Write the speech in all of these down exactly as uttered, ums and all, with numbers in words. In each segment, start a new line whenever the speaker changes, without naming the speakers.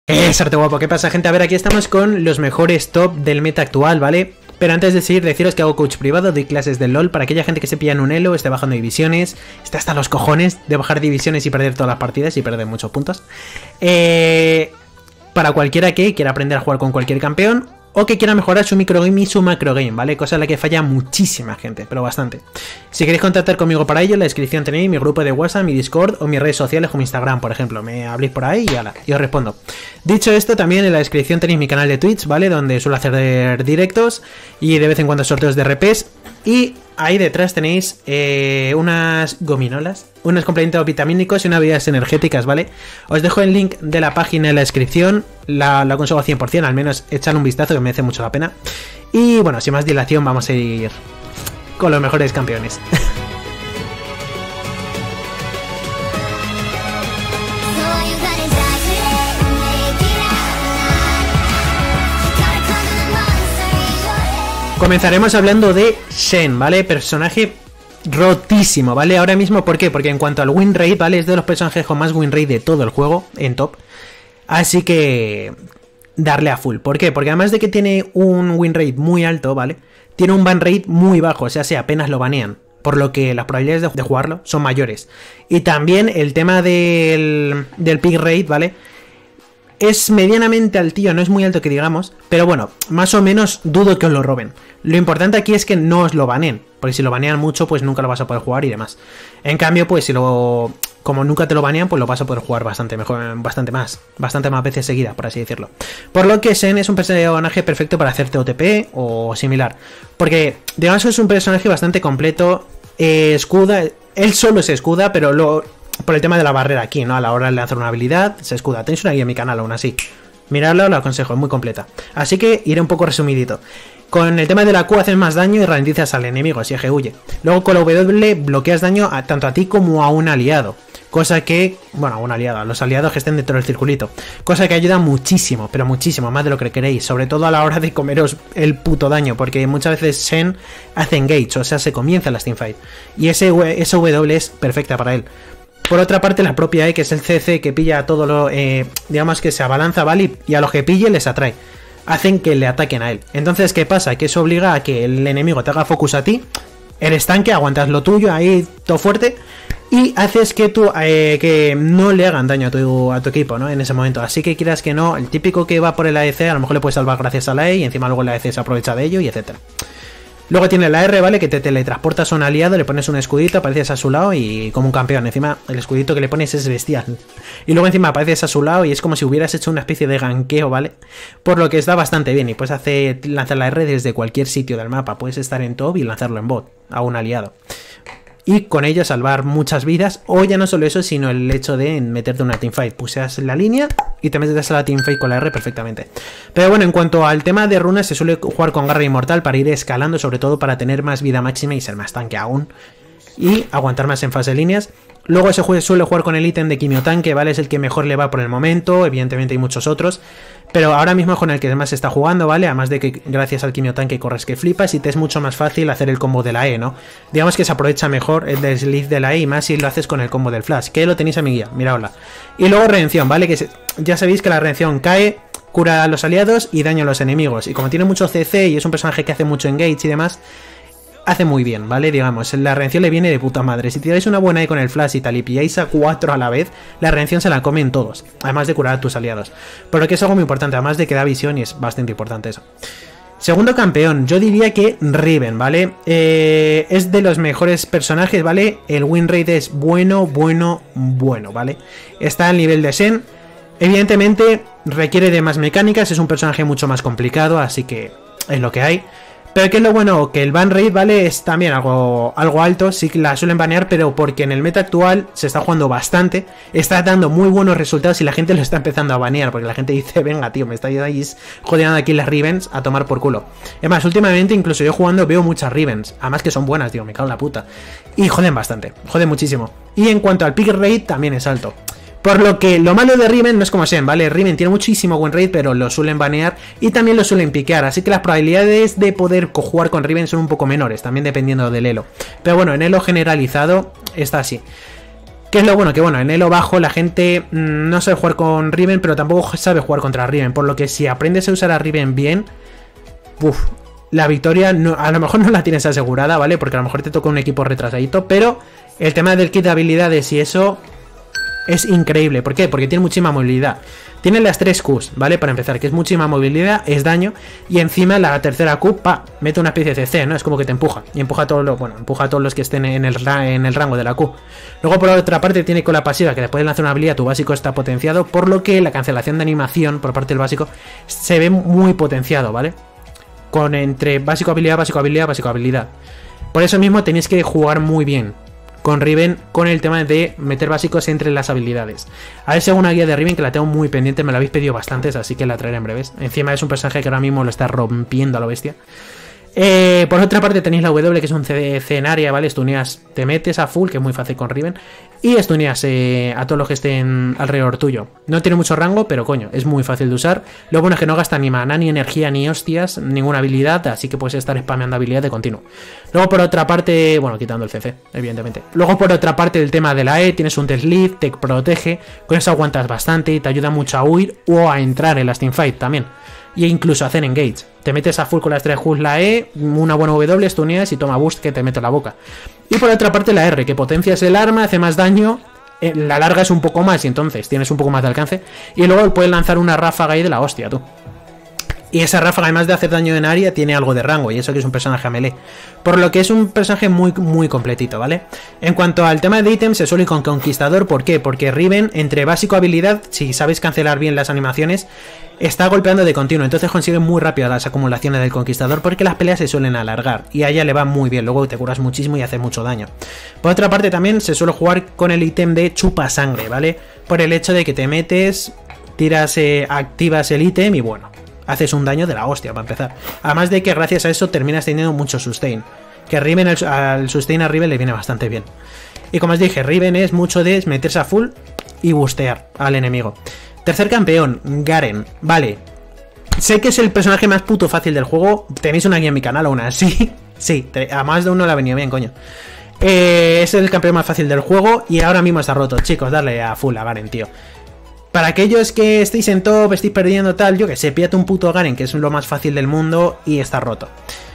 Es arte guapo, ¿qué pasa, gente? A ver, aquí estamos con los mejores top del meta actual, ¿vale? Pero antes de seguir, deciros que hago coach privado, doy clases de LOL para aquella gente que se pilla en un elo, esté bajando divisiones, esté hasta los cojones de bajar divisiones y perder todas las partidas y perder muchos puntos. Eh, para cualquiera que quiera aprender a jugar con cualquier campeón o que quiera mejorar su microgame y su macrogame, ¿vale? Cosa en la que falla muchísima gente, pero bastante. Si queréis contactar conmigo para ello, en la descripción tenéis mi grupo de WhatsApp, mi Discord o mis redes sociales como Instagram, por ejemplo. Me habléis por ahí y ala, y os respondo. Dicho esto, también en la descripción tenéis mi canal de Twitch, ¿vale? Donde suelo hacer directos y de vez en cuando sorteos de R Ps. Y ahí detrás tenéis eh, unas gominolas, unos complementos vitamínicos y unas bebidas energéticas, ¿vale? Os dejo el link de la página en la descripción, la, la aconsejo cien por cien, al menos echar un vistazo que merece mucho la pena. Y bueno, sin más dilación vamos a ir con los mejores campeones. Comenzaremos hablando de Shen, ¿vale? Personaje rotísimo, ¿vale? Ahora mismo, ¿por qué? Porque en cuanto al win rate, ¿vale? Es de los personajes con más win rate de todo el juego, en top. Así que darle a full. ¿Por qué? Porque además de que tiene un win rate muy alto, ¿vale? Tiene un ban rate muy bajo, o sea, si apenas lo banean. Por lo que las probabilidades de, de jugarlo son mayores. Y también el tema del, del pick rate, ¿vale? Es medianamente altillo, no es muy alto que digamos, pero bueno, más o menos dudo que os lo roben. Lo importante aquí es que no os lo baneen, porque si lo banean mucho, pues nunca lo vas a poder jugar y demás. En cambio, pues si lo... como nunca te lo banean, pues lo vas a poder jugar bastante mejor, bastante más, bastante más veces seguida, por así decirlo. Por lo que Shen es un personaje perfecto para hacerte O T P o similar, porque digamos que es un personaje bastante completo, eh, escuda, él solo se escuda, pero lo... por el tema de la barrera aquí, ¿no? A la hora de lanzar una habilidad, se escuda. Tenéis una guía en mi canal aún así. Miradlo, lo aconsejo, es muy completa. Así que iré un poco resumidito. Con el tema de la Q haces más daño y ralentizas al enemigo, así que huye. Luego con la W bloqueas daño a, tanto a ti como a un aliado. Cosa que, bueno, a un aliado, a los aliados que estén dentro del circulito. Cosa que ayuda muchísimo, pero muchísimo, más de lo que queréis. Sobre todo a la hora de comeros el puto daño, porque muchas veces Shen hace engage, o sea, se comienza las teamfight. Y ese, esa W es perfecta para él. Por otra parte, la propia E, que es el C C que pilla todo lo... Eh, digamos que se abalanza, ¿vale? Y a los que pille les atrae. Hacen que le ataquen a él. Entonces, ¿qué pasa? Que eso obliga a que el enemigo te haga focus a ti. Eres tanque, aguantas lo tuyo, ahí todo fuerte. Y haces que tú eh, que no le hagan daño a tu, a tu equipo, ¿no? En ese momento. Así que quieras que no, el típico que va por el A D C, a lo mejor le puedes salvar gracias a la E. Y encima luego el A D C se aprovecha de ello y etcétera. Luego tiene la R, ¿vale? Que te teletransportas a un aliado, le pones un escudito, apareces a su lado y como un campeón. Encima, el escudito que le pones es bestial. Y luego encima apareces a su lado y es como si hubieras hecho una especie de ganqueo, ¿vale? Por lo que está bastante bien y puedes hacer, lanzar la R desde cualquier sitio del mapa. Puedes estar en top y lanzarlo en bot a un aliado. Y con ello salvar muchas vidas. O ya no solo eso, sino el hecho de meterte en una teamfight. Puseas la línea y te metes a la teamfight con la R perfectamente. Pero bueno, en cuanto al tema de runas, se suele jugar con garra inmortal para ir escalando, sobre todo para tener más vida máxima y ser más tanque aún. Y aguantar más en fase de líneas. Luego se suele jugar con el ítem de quimiotanque, ¿vale? Es el que mejor le va por el momento. Evidentemente hay muchos otros. Pero ahora mismo con el que más se está jugando, ¿vale? Además de que gracias al quimiotanque corres que flipas y te es mucho más fácil hacer el combo de la E, ¿no? Digamos que se aprovecha mejor el desliz de la E y más si lo haces con el combo del flash. Que lo tenéis a mi guía, miradla. Y luego redención, ¿vale? Que se... ya sabéis que la redención cae, cura a los aliados y daña a los enemigos. Y como tiene mucho C C y es un personaje que hace mucho engage y demás... hace muy bien, ¿vale? Digamos, la redención le viene de puta madre. Si tiráis una buena E con el flash y tal y pilláis a cuatro a la vez, la redención se la comen todos. Además de curar a tus aliados. Por lo que es algo muy importante, además de que da visión y es bastante importante eso. Segundo campeón, yo diría que Riven, ¿vale? Eh, es de los mejores personajes, ¿vale? El win rate es bueno, bueno, bueno, ¿vale? Está al nivel de Shen. Evidentemente requiere de más mecánicas, es un personaje mucho más complicado, así que es lo que hay. Pero que es lo bueno, que el ban rate, ¿vale? Es también algo, algo alto, sí que la suelen banear, pero porque en el meta actual se está jugando bastante, está dando muy buenos resultados y la gente lo está empezando a banear, porque la gente dice, venga tío, me estáis jodiendo aquí las Rivens a tomar por culo. Es más, últimamente incluso yo jugando veo muchas Rivens, además que son buenas, tío, me cago en la puta. Y joden bastante, joden muchísimo. Y en cuanto al pick rate también es alto. Por lo que lo malo de Riven no es como Shen, ¿vale? Riven tiene muchísimo win rate, pero lo suelen banear y también lo suelen piquear. Así que las probabilidades de poder jugar con Riven son un poco menores, también dependiendo del elo. Pero bueno, en elo generalizado está así. ¿Qué es lo bueno? Que bueno, en elo bajo la gente mmm, no sabe jugar con Riven, pero tampoco sabe jugar contra Riven. Por lo que si aprendes a usar a Riven bien, uff, la victoria no, a lo mejor no la tienes asegurada, ¿vale? Porque a lo mejor te toca un equipo retrasadito, pero el tema del kit de habilidades y eso es increíble. ¿Por qué? Porque tiene muchísima movilidad. Tiene las tres Qs, ¿vale? Para empezar, que es muchísima movilidad, es daño, y encima la tercera Q, pa, mete una especie de C C, ¿no? Es como que te empuja, y empuja a todos los, bueno, empuja a todos los que estén en el, en el rango de la Q. Luego por otra parte tiene con la pasiva, que después de lanzar una habilidad, tu básico está potenciado, por lo que la cancelación de animación por parte del básico se ve muy potenciado, ¿vale? Con entre básico habilidad, básico habilidad, básico habilidad. Por eso mismo tenéis que jugar muy bien con Riven, con el tema de meter básicos entre las habilidades. A ver si hago una guía de Riven, que la tengo muy pendiente, me la habéis pedido bastantes, así que la traeré en breves. Encima es un personaje que ahora mismo lo está rompiendo a lo bestia. Eh, por otra parte tenéis la W, que es un C D en área, ¿vale? Stuneas, te metes a full, que es muy fácil con Riven, y stuneas eh, a todos los que estén alrededor tuyo. No tiene mucho rango, pero coño, es muy fácil de usar. Lo bueno es que no gasta ni mana, ni energía, ni hostias, ninguna habilidad, así que puedes estar spameando habilidad de continuo. Luego por otra parte, bueno, quitando el C C, evidentemente. Luego por otra parte del tema de la E, tienes un desliz, te protege, con eso aguantas bastante y te ayuda mucho a huir o a entrar en las teamfight también. Y incluso hacer engage. Te metes a full con las tres Qs, la E, una buena W, stuneas y toma boost que te mete a la boca. Y por otra parte la R, que potencias el arma, hace más daño, eh, la larga es un poco más y entonces tienes un poco más de alcance. Y luego puedes lanzar una ráfaga ahí de la hostia, tú. Y esa ráfaga, además de hacer daño en área, tiene algo de rango, y eso que es un personaje a melee. Por lo que es un personaje muy, muy completito, ¿vale? En cuanto al tema de ítems, se suele ir con Conquistador. ¿Por qué? Porque Riven, entre básico habilidad, si sabéis cancelar bien las animaciones, está golpeando de continuo, entonces consigue muy rápido las acumulaciones del Conquistador, porque las peleas se suelen alargar, y a ella le va muy bien, luego te curas muchísimo y hace mucho daño. Por otra parte también se suele jugar con el ítem de Chupa Sangre, ¿vale? Por el hecho de que te metes, tiras, eh, activas el ítem y bueno, haces un daño de la hostia para empezar. Además de que gracias a eso terminas teniendo mucho sustain. Que Riven, al, al sustain a Riven le viene bastante bien. Y como os dije, Riven es mucho de meterse a full y bustear al enemigo. Tercer campeón, Garen. Vale. Sé que es el personaje más puto fácil del juego. Tenéis una guía en mi canal aún así. Sí, a más de uno le ha venido bien, coño. Eh, es el campeón más fácil del juego y ahora mismo está roto. Chicos, darle a full a Garen, tío. Para aquellos que estéis en top, estéis perdiendo tal, yo que sé, píllate un puto Garen, que es lo más fácil del mundo y está roto.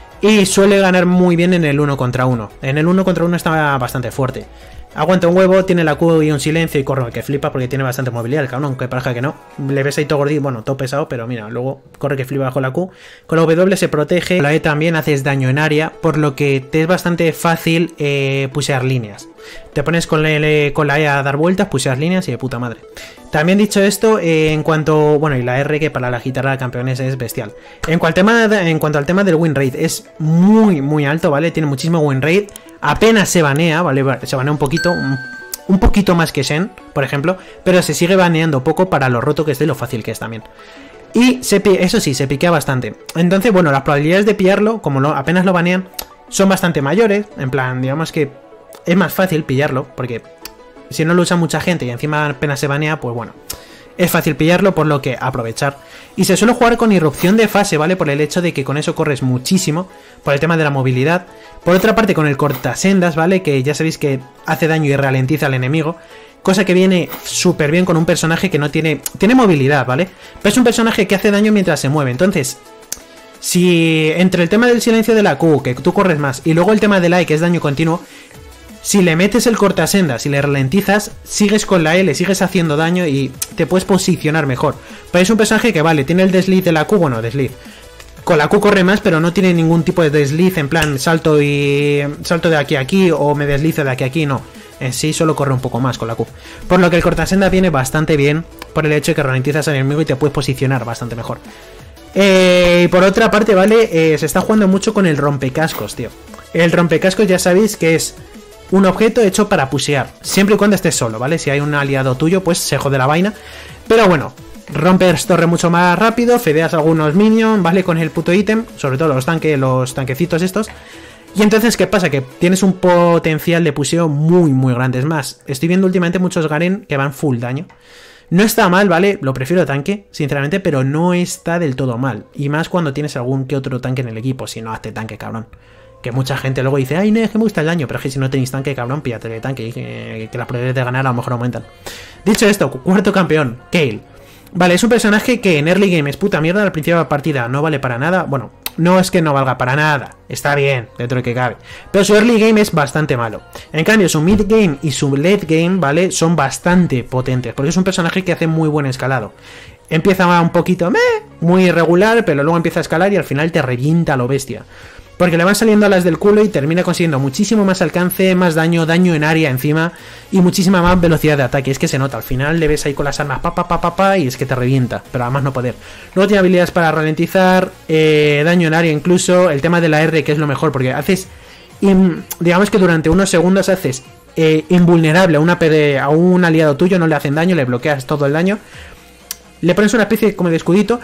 Y suele ganar muy bien en el uno contra uno. En el uno contra uno está bastante fuerte. Aguanta un huevo, tiene la Q y un silencio y corre que flipa porque tiene bastante movilidad el cabrón, aunque parezca que no. Le ves ahí todo gordito, bueno, todo pesado, pero mira, luego corre que flipa bajo la Q. Con la W se protege, la E también haces daño en área, por lo que te es bastante fácil eh, pusear líneas. Te pones con la, L, con la E a dar vueltas, puseas líneas y de puta madre. También dicho esto, eh, en cuanto... Bueno, y la R, que para la guitarra de campeones es bestial. En cuanto, al tema de, en cuanto al tema del win rate, es muy, muy alto, ¿vale? Tiene muchísimo win rate. Apenas se banea, ¿vale? Se banea un poquito, un, un poquito más que Shen, por ejemplo. Pero se sigue baneando poco para lo roto que es y lo fácil que es también. Y se, eso sí, se piquea bastante. Entonces, bueno, las probabilidades de pillarlo, como lo, apenas lo banean, son bastante mayores. En plan, digamos que es más fácil pillarlo, porque si no lo usa mucha gente y encima apenas se banea, pues bueno, es fácil pillarlo, por lo que aprovechar. Y se suele jugar con irrupción de fase, ¿vale? Por el hecho de que con eso corres muchísimo, por el tema de la movilidad. Por otra parte, con el cortasendas, ¿vale? Que ya sabéis que hace daño y ralentiza al enemigo. Cosa que viene súper bien con un personaje que no tiene... Tiene movilidad, ¿vale? Pero es un personaje que hace daño mientras se mueve. Entonces, si entre el tema del silencio de la Q, que tú corres más, y luego el tema del A, que es daño continuo, si le metes el cortasendas y le ralentizas, sigues con la L, sigues haciendo daño y te puedes posicionar mejor. Pero es un personaje que, vale, tiene el desliz de la Q, bueno, desliz. Con la Q corre más, pero no tiene ningún tipo de desliz, en plan salto y salto de aquí a aquí o me deslizo de aquí a aquí, no. En sí solo corre un poco más con la Q. Por lo que el cortasendas viene bastante bien por el hecho de que ralentizas al enemigo y te puedes posicionar bastante mejor. Eh, y por otra parte, vale, eh, se está jugando mucho con el rompecascos, tío. El rompecascos ya sabéis que es un objeto hecho para pusear, siempre y cuando estés solo, ¿vale? Si hay un aliado tuyo, pues se jode la vaina. Pero bueno, rompes torre mucho más rápido, fedeas algunos minions, ¿vale? Con el puto ítem, sobre todo los tanques, los tanquecitos estos. Y entonces, ¿qué pasa? Que tienes un potencial de puseo muy, muy grande. Es más, estoy viendo últimamente muchos Garen que van full daño. No está mal, ¿vale? Lo prefiero tanque, sinceramente, pero no está del todo mal. Y más cuando tienes algún que otro tanque en el equipo, si no, hazte tanque, cabrón. Que mucha gente luego dice, ay, no, es que me gusta el daño, pero es que si no tenéis tanque, cabrón, píllate de tanque, que, que las probabilidades de ganar a lo mejor aumentan. Dicho esto, cuarto campeón, Kayle. Vale, es un personaje que en early game es puta mierda, al principio de la partida no vale para nada. Bueno, no es que no valga para nada, está bien, dentro de que cabe. Pero su early game es bastante malo. En cambio, su mid game y su late game, ¿vale? Son bastante potentes, porque es un personaje que hace muy buen escalado. Empieza un poquito, meh, muy irregular, pero luego empieza a escalar y al final te revienta a lo bestia. Porque le van saliendo alas del culo y termina consiguiendo muchísimo más alcance, más daño, daño en área encima y muchísima más velocidad de ataque. Es que se nota, al final le ves ahí con las armas pa pa pa pa pa y es que te revienta, pero además no poder. Luego tiene habilidades para ralentizar, eh, daño en área incluso, el tema de la R que es lo mejor porque haces, in, digamos que durante unos segundos haces eh, invulnerable a, una P D, a un aliado tuyo, no le hacen daño, le bloqueas todo el daño, le pones una especie como de escudito.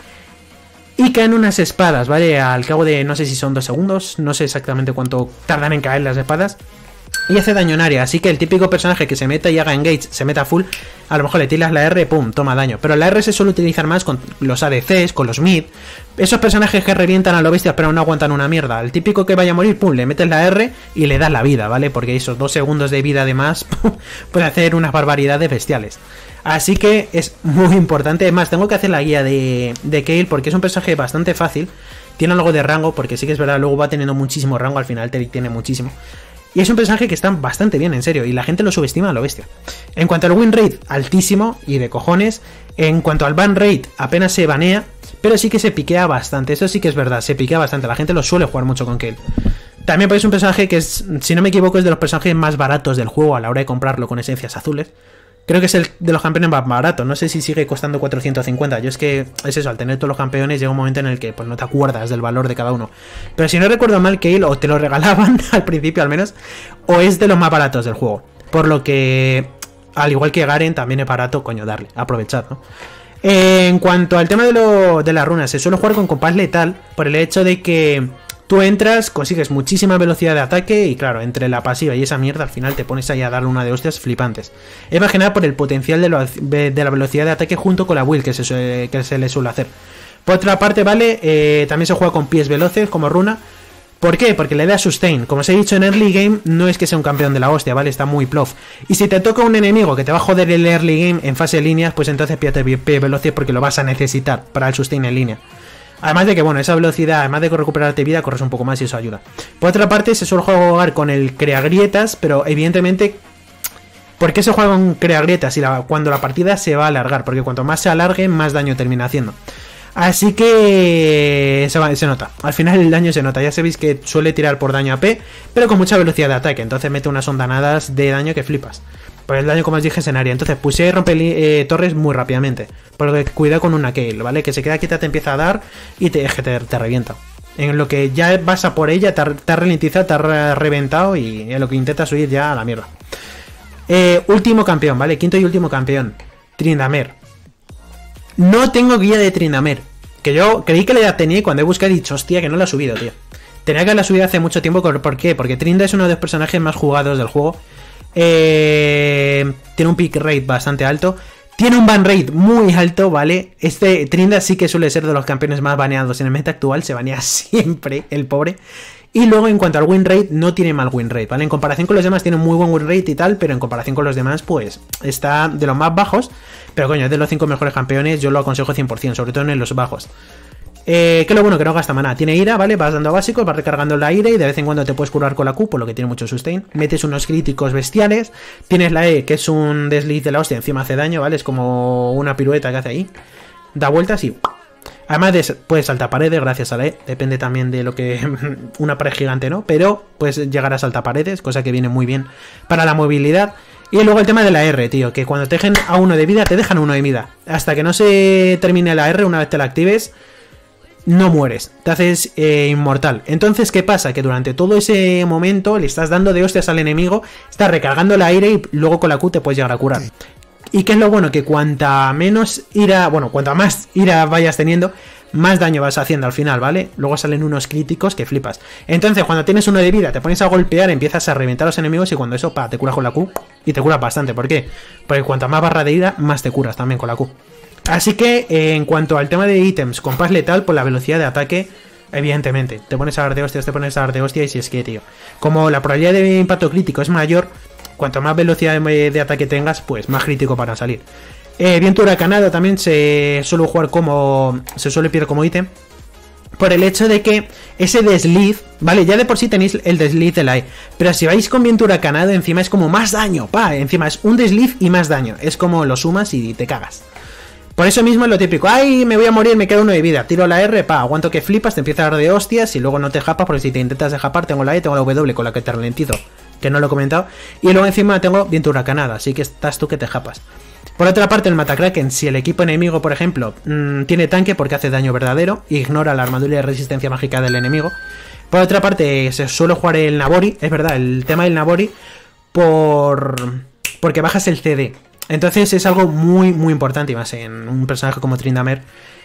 Y caen unas espadas, ¿vale? Al cabo de, no sé si son dos segundos, no sé exactamente cuánto tardan en caer las espadas. Y hace daño en área, así que el típico personaje que se meta y haga engage, se meta full, a lo mejor le tiras la R, pum, toma daño. Pero la R se suele utilizar más con los A D Cs, con los mid. Esos personajes que revientan a lo bestia pero no aguantan una mierda. El típico que vaya a morir, pum, le metes la R y le das la vida, ¿vale? Porque esos dos segundos de vida además puede hacer unas barbaridades bestiales. Así que es muy importante. Además, tengo que hacer la guía de, de Kayle porque es un personaje bastante fácil. Tiene algo de rango, porque sí que es verdad, luego va teniendo muchísimo rango. Al final Taric tiene muchísimo. Y es un personaje que está bastante bien, en serio. Y la gente lo subestima a lo bestia. En cuanto al win rate, altísimo y de cojones. En cuanto al ban rate, apenas se banea. Pero sí que se piquea bastante. Eso sí que es verdad, se piquea bastante. La gente lo suele jugar mucho con Kayle. También pues es un personaje que es, si no me equivoco, es de los personajes más baratos del juego a la hora de comprarlo con esencias azules. Creo que es el de los campeones más baratos. No sé si sigue costando cuatrocientos cincuenta. Yo es que es eso, al tener todos los campeones llega un momento en el que pues no te acuerdas del valor de cada uno. Pero si no recuerdo mal, Kayle o te lo regalaban al principio al menos, o es de los más baratos del juego. Por lo que, al igual que Garen, también es barato, coño, darle, aprovechad, ¿no? Eh, en cuanto al tema de, lo, de las runas, se suele jugar con compás letal por el hecho de que tú entras, consigues muchísima velocidad de ataque y claro, entre la pasiva y esa mierda al final te pones ahí a darle una de hostias flipantes. Es más que nada por el potencial de, lo, de la velocidad de ataque junto con la build que se, que se le suele hacer. Por otra parte, vale, eh, también se juega con pies veloces como runa. ¿Por qué? Porque le da sustain. Como os he dicho en early game, no es que sea un campeón de la hostia, ¿vale? Está muy plof. Y si te toca un enemigo que te va a joder el early game en fase de líneas, pues entonces pídate pie veloces porque lo vas a necesitar para el sustain en línea. Además de que, bueno, esa velocidad, además de recuperarte vida, corres un poco más y eso ayuda. Por otra parte, se suele jugar con el crea grietas, pero evidentemente, ¿por qué se juega con crea grietas? Y la, cuando la partida se va a alargar, porque cuanto más se alargue, más daño termina haciendo. Así que se, va, se nota, al final el daño se nota. Ya sabéis que suele tirar por daño A P, pero con mucha velocidad de ataque, entonces mete unas ondanadas de daño que flipas. Por el daño, como os dije, es en área. Entonces puse y rompe eh, torres muy rápidamente. Porque cuidado con una Kayle, ¿vale? Que se queda quieta, te empieza a dar y te, te, te revienta. En lo que ya vas a por ella, te ha, te ha ralentizado, te ha reventado y en lo que intentas huir ya a la mierda. Eh, último campeón, ¿vale? Quinto y último campeón. Tryndamere. No tengo guía de Tryndamere. Que yo creí que la tenía y cuando he buscado he dicho, hostia, que no la he subido, tío. Tenía que haberla subido hace mucho tiempo. ¿Por qué? Porque Trinda es uno de los personajes más jugados del juego. Eh, tiene un pick rate bastante alto. Tiene un ban rate muy alto, ¿vale? Este Tryndamere sí que suele ser de los campeones más baneados en el meta actual. Se banea siempre, el pobre. Y luego en cuanto al win rate, no tiene mal win rate, ¿vale? En comparación con los demás tiene un muy buen win rate y tal, pero en comparación con los demás, pues está de los más bajos. Pero coño, es de los cinco mejores campeones, yo lo aconsejo cien por cien, sobre todo en los bajos. Eh, que lo bueno, que no gasta maná. Tiene ira, ¿vale? Vas dando básicos, vas recargando la ira y de vez en cuando te puedes curar con la Q, por lo que tiene mucho sustain. Metes unos críticos bestiales. Tienes la E, que es un desliz de la hostia, encima hace daño, ¿vale? Es como una pirueta que hace ahí. Da vueltas y... Además de, puedes saltar paredes gracias a la E. Depende también de lo que... una pared gigante, ¿no? Pero puedes llegar a saltar paredes, cosa que viene muy bien para la movilidad. Y luego el tema de la R, tío, que cuando te dejen a uno de vida, te dejan a uno de vida. Hasta que no se termine la R, una vez te la actives, no mueres, te haces eh, inmortal. Entonces, ¿qué pasa? Que durante todo ese momento le estás dando de hostias al enemigo, estás recargando la ira y luego con la Q te puedes llegar a curar. Y qué es lo bueno, que cuanta menos ira, bueno, cuanta más ira vayas teniendo, más daño vas haciendo al final, ¿vale? Luego salen unos críticos que flipas. Entonces, cuando tienes uno de vida, te pones a golpear, empiezas a reventar a los enemigos y cuando eso, pa, te curas con la Q. Y te curas bastante, ¿por qué? Porque cuanta más barra de ira, más te curas también con la Q. Así que, eh, en cuanto al tema de ítems, compás letal, pues la velocidad de ataque Evidentemente, te pones a dar de hostias, te pones a dar de hostias y es que, tío, como la probabilidad de impacto crítico es mayor, cuanto más velocidad de, de ataque tengas, pues más crítico para salir. Eh, viento huracanado también se suele jugar como... se suele pillar como ítem. Por el hecho de que ese desliz, vale, ya de por sí tenéis el desliz de la E, pero si vais con viento huracanado encima es como más daño, pa, encima es un desliz y más daño, es como lo sumas y te cagas. Por eso mismo es lo típico, ay, me voy a morir, me queda uno de vida, tiro la R, pa, aguanto que flipas, te empieza a dar de hostias y luego no te japas, porque si te intentas de japar tengo la E, tengo la W con la que te ralentizo, que no lo he comentado, y luego encima tengo viento huracanado, así que estás tú que te japas. Por otra parte, el Matakraken, si el equipo enemigo, por ejemplo, mmm, tiene tanque porque hace daño verdadero, ignora la armadura de resistencia mágica del enemigo. Por otra parte, se suele jugar el Nabori, es verdad, el tema del Nabori, por... porque bajas el C D. Entonces es algo muy, muy importante, y más en un personaje como Tryndamere.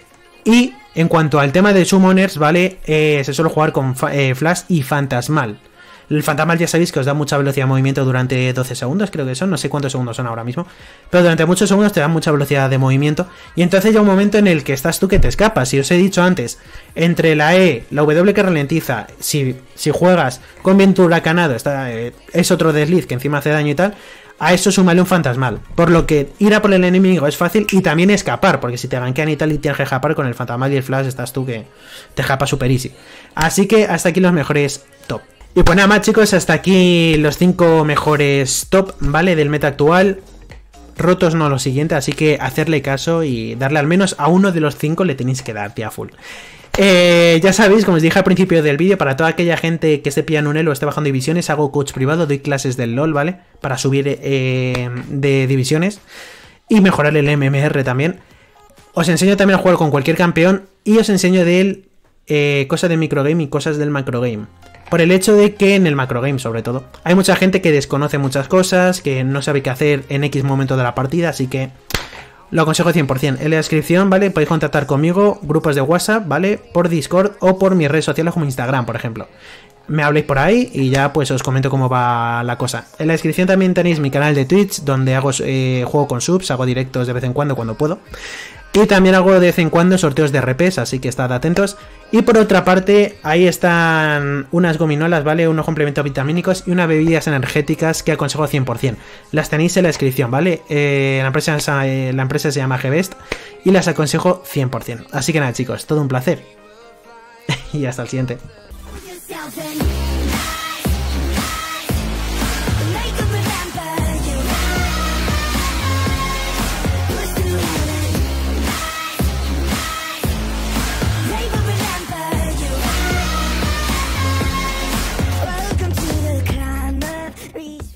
Y en cuanto al tema de Summoners, ¿vale? Eh, se suele jugar con eh, Flash y Fantasmal. El Fantasmal ya sabéis que os da mucha velocidad de movimiento durante doce segundos, creo que son, no sé cuántos segundos son ahora mismo, pero durante muchos segundos te da mucha velocidad de movimiento, y entonces llega un momento en el que estás tú que te escapas. Si os he dicho antes, entre la E, la W que ralentiza, si, si juegas con viento huracanado, está, eh, es otro desliz que encima hace daño y tal, a eso súmale un Fantasmal, por lo que ir a por el enemigo es fácil y también escapar, porque si te gankean y tal y tienes que japar con el Fantasmal y el Flash, estás tú que te japas super easy. Así que hasta aquí los mejores top. Y pues nada más, chicos, hasta aquí los cinco mejores top, ¿vale? Del meta actual. Rotos no lo siguiente, así que hacerle caso y darle al menos a uno de los cinco le tenéis que dar, tía, full. Eh, ya sabéis, como os dije al principio del vídeo, para toda aquella gente que esté pillando un elo o esté bajando divisiones, hago coach privado, doy clases del LoL, ¿vale? Para subir eh, de divisiones y mejorar el M M R también. Os enseño también a jugar con cualquier campeón y os enseño de él eh, cosas del microgame y cosas del macrogame. Por el hecho de que en el macrogame, sobre todo, hay mucha gente que desconoce muchas cosas, que no sabe qué hacer en X momento de la partida, así que lo aconsejo cien por cien. En la descripción, ¿vale? Podéis contactar conmigo, grupos de WhatsApp, ¿vale? Por Discord o por mis redes sociales como Instagram, por ejemplo. Me habléis por ahí y ya pues os comento cómo va la cosa. En la descripción también tenéis mi canal de Twitch, donde hago eh, juego con subs, hago directos de vez en cuando cuando puedo. Y también hago de vez en cuando sorteos de R Ps, así que estad atentos. Y por otra parte, ahí están unas gominolas, ¿vale? Unos complementos vitamínicos y unas bebidas energéticas que aconsejo cien por cien. Las tenéis en la descripción, ¿vale? Eh, la, empresa, eh, la empresa se llama G-Best y las aconsejo cien por cien. Así que nada, chicos, todo un placer. Y hasta el siguiente.